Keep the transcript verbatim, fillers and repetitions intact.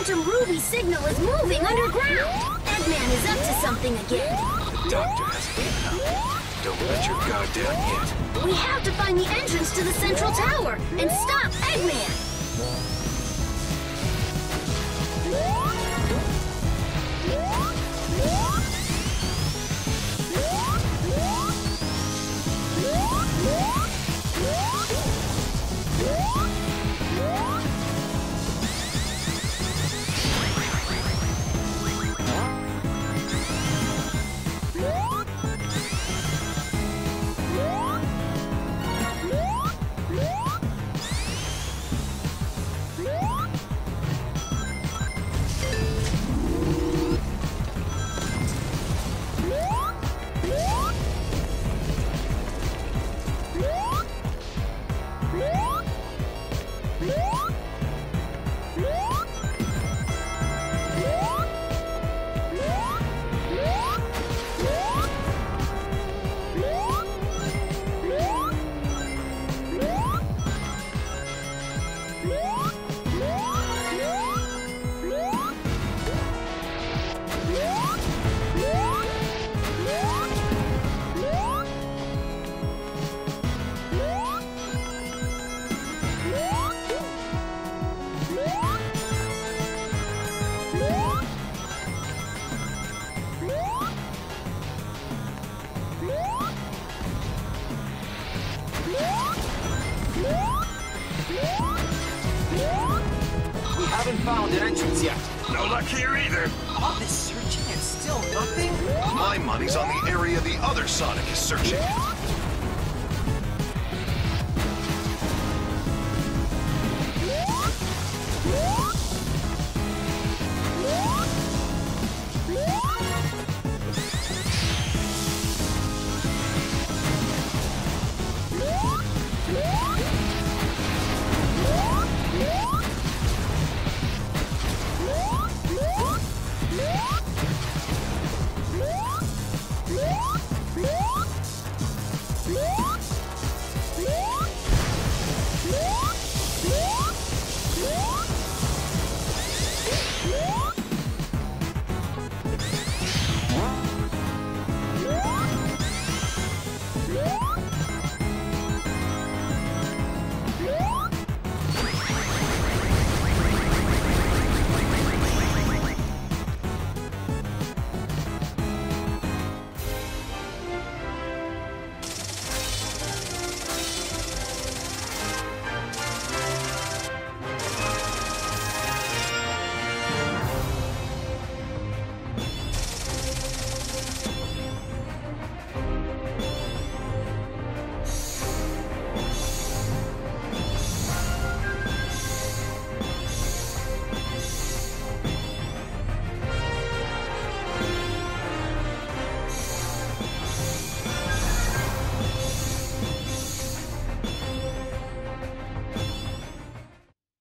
Phantom Ruby signal is moving underground. Eggman is up to something again. The doctor hasn't given up. Don't let your guard down yet. We have to find the entrance to the central tower and stop Eggman. Haven't found an entrance yet. No luck here either. All this searching and still nothing? My money's on the area the other Sonic is searching.